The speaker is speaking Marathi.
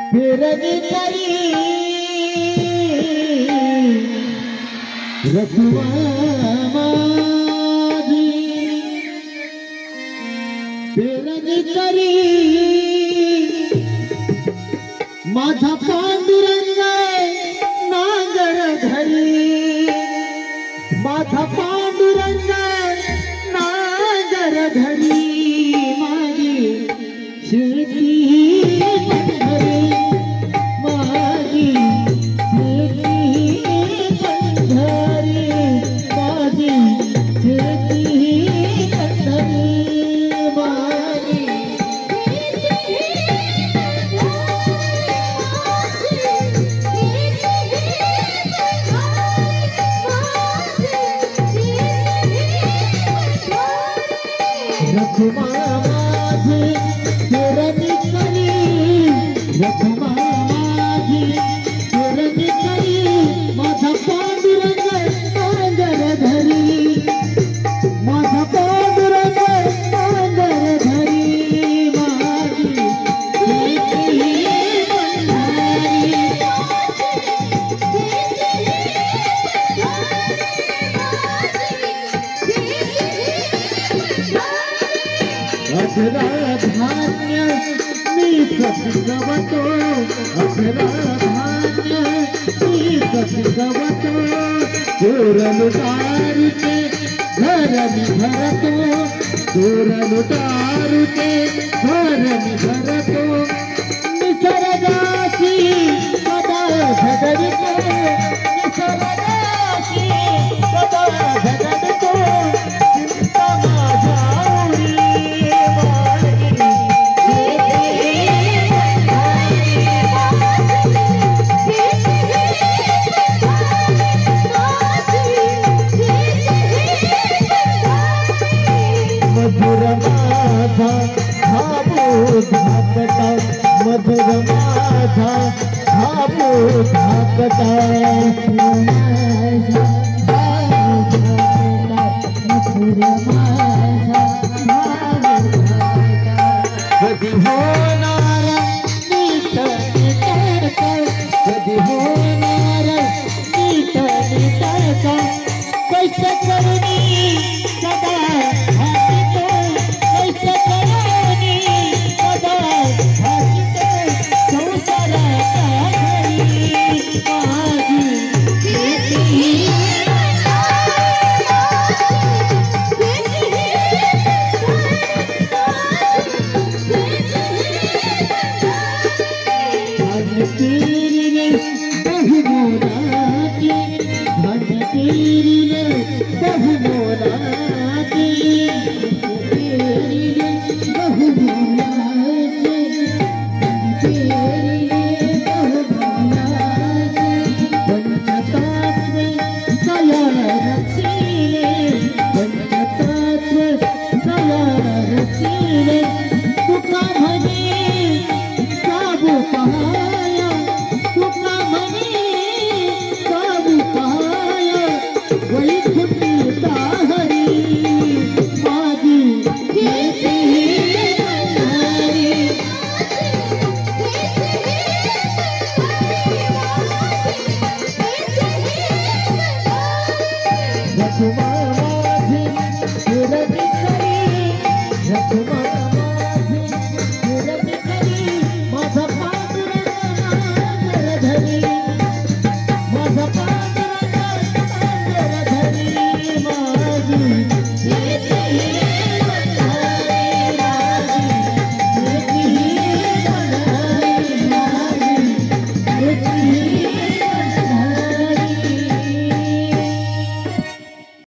पेरणी करी रखुमा माझी, पेरणी करी माझा पांडुरंग नांगर धरी, माझा पांडुरंग नांगर धरी, माझी शेती पंढरी, माझी शेती पंढरी, माझी शेती पंढरी, माझी रखुमा माझी पेरणी करी, रखुमा माझी पेरणी करी, माझा पांडुरंग नांगर धरी, माझा पांडुरंग नांगर धरी, माझी शेती पंढरी, अठरा धान्य मी पिकवतो, अठरा धान्य मी पिकवतो, चोर लुटारूचे घर मी भरतो, चोर लुटारूचे घर मी भरतो, निसर्गाशी सदा झगडतो, निसर्गाशी सदा झगडतो, चिंता माझ्यावरी मधुर माझा धाबू धाकटा, मधुर माझा धाबू धाकटा, मधुर माझा धाबू धाकटा, कधी होणार नीट नीटका, कधी होणार नीट नीटका, कष्ट करुणी सदा हसितो, कष्ट करुणी सदा हसितो, संसाराच्या घरी माझी शेती धन तेरी रे बहु मोलाची, धन तेरी रे बहु मोलाची, तेरी रे बहु मोलाची, तेरी रे बहु मोलाची, पंचतत्व दयाळ रचिले, पंचतत्व दयाळ रचिले, तुका म्हणे काबू पहाया, तुका म्हणे काबू पहाया, वैकुंठी दाहरी, माझी शेती पंढरी, रखुमा माझी पेरणी करी, रखुमा माझी पेरणी करी, माझा पांडुरंग नांगर धरी, माझा